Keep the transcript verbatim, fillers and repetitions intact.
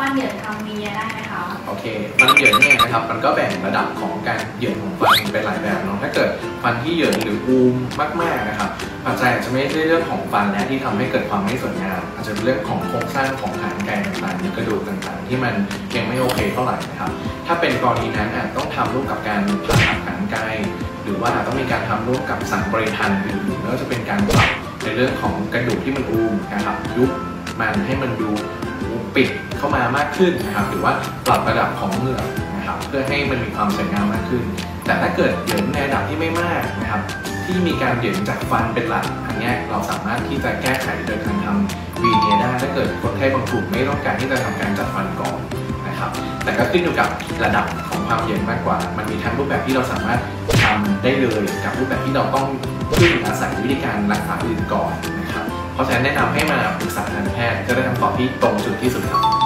ฟันเหยินทำมีเนียได้ไหมคะโอเคฟันเหยินเนี่ยนะครับมันก็แบ่งระดับของการเหยินของฟันเป็นหลายแบบเนาะถ้าเกิดฟันที่เหยินหรืออูมมากๆนะครับปัจจัยอาจจะไม่ใช่เรื่องของฟันนะที่ทำให้เกิดความไม่สวยงามอาจจะเป็นเรื่องของโครงสร้างของฐานไกต่างๆกระดูกต่างๆที่มันยังไม่โอเคเท่าไหร่นะครับถ้าเป็นกรณีนั้นอาจต้องทำร่วมกับการผ่าตัดฐานไกหรือว่าต้องมีการทำร่วมกับสังบริทันอื่นๆไม่ว่าจะเป็นการปรับในเรื่องของกระดูกที่มันอูมนะครับยุบมันให้มันดูปิดเข้ามามากขึ้นนะครับหรือว่าปรับระดับของเหงือกนะครับเพื่อให้มันมีความสวยงามมากขึ้นแต่ถ้าเกิดเหยินในระดับที่ไม่มากนะครับที่มีการเหยินจากฟันเป็นหลักอันนี้เราสามารถที่จะแก้ไขโดยการทำวีเนียได้ถ้าเกิดคนไข้บางกลุ่มไม่ต้องการที่จะทำการจัดฟันก่อนนะครับแต่ก็ขึ้นอยู่กับระดับของความเหยินมากกว่ามันมีทั้งรูปแบบที่เราสามารถทำได้เลยกับรูปแบบที่เราต้องพึ่งอาศัยวิธีการรักษาอื่นก่อนนะครับเพราะฉะนั้นแนะนำให้มาปรึกษาทันตแพทย์จะได้คำตอบที่ตรงจุดที่สุดครับ